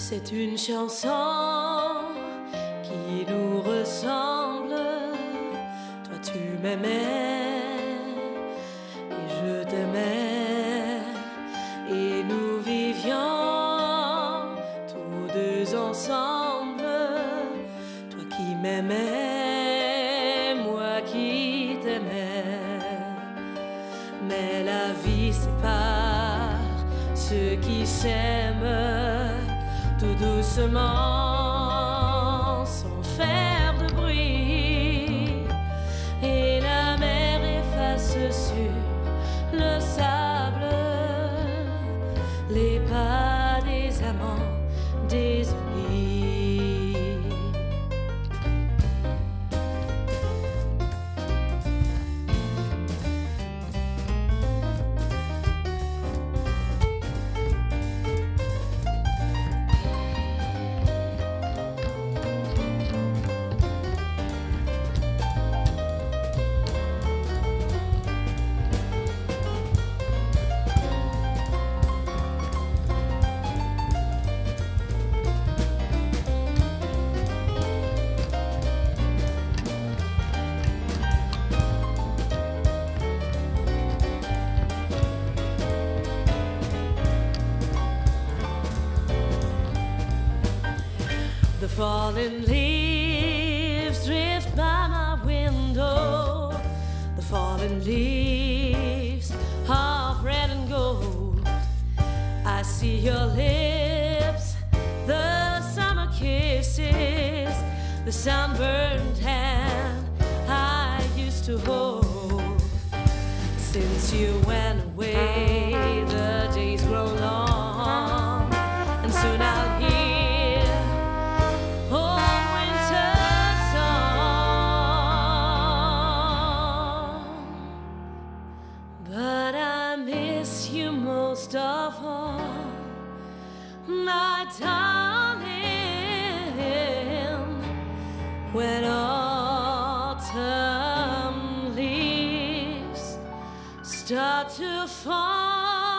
C'est une chanson qui nous ressemble. Toi tu m'aimais et je t'aimais, et nous vivions tous deux ensemble. Toi qui m'aimais, moi qui t'aimais. Mais la vie sépare ceux qui s'aiment tout doucement, sans faire de bruit, et la mer efface sur le sable les pas des amants désunis. The fallen leaves drift by my window. The fallen leaves of red and gold. I see your lips, the summer kisses, the sunburned hand I used to hold. Since you went away, the days grow long, and soon I'll hear but I miss you most of all, my darling. When autumn leaves start to fall,